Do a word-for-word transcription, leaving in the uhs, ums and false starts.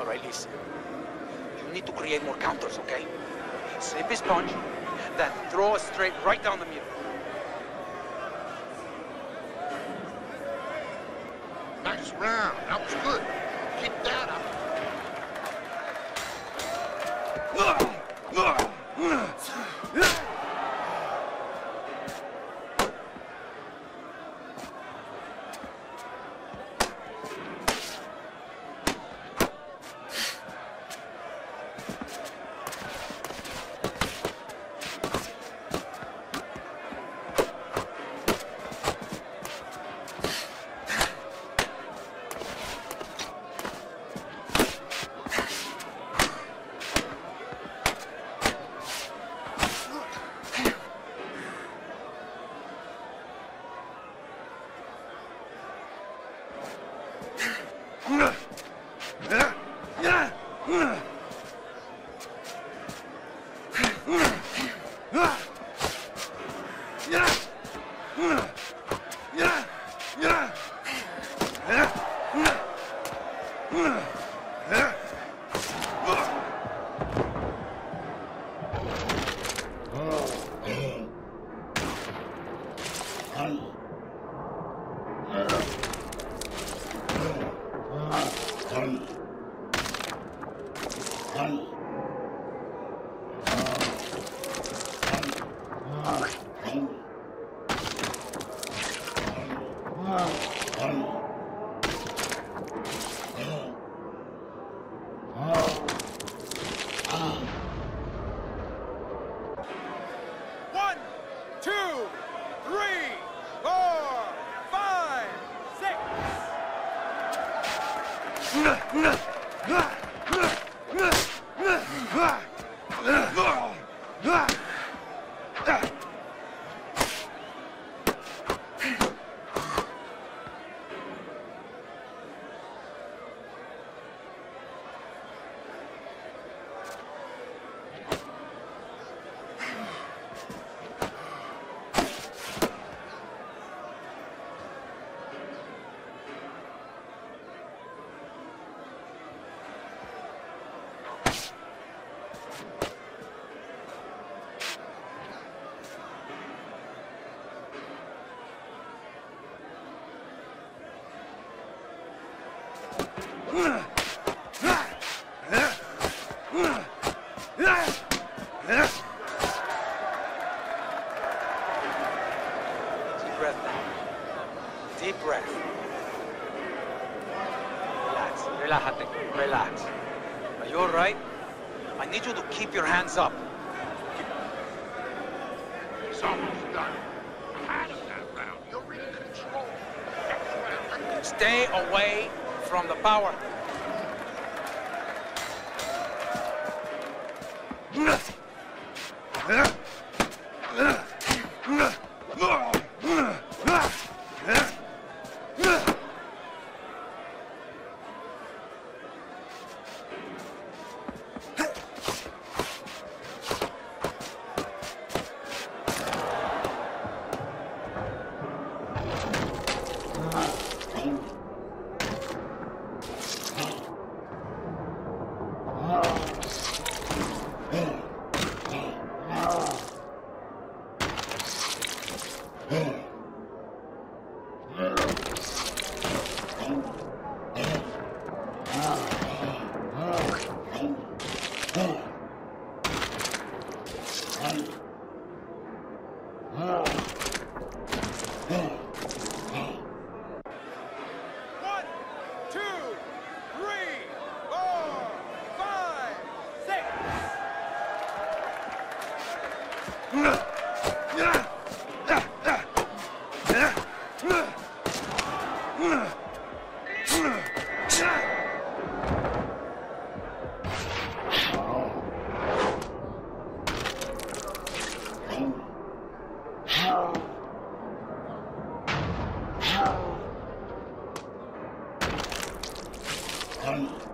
right, listen. You need to create more counters, okay? Slip his punch, then throw a straight right down the middle. Nice round. That was good. Keep that up. One, two, three, four, five, six. Deep breath now. Deep breath. Relax, relájate, relax. Are you all right? I need you to keep your hands up. It's almost done. Out of that round. You're in control. Next round. Stay away from the power. One, two, three, four, five, six. Done.